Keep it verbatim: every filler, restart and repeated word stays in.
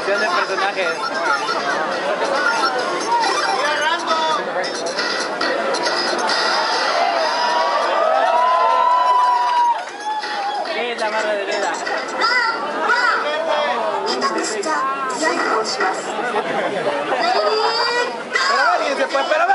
Creación de personajes. ¿Qué es la barra de Leda? Pero alguien se puede, pero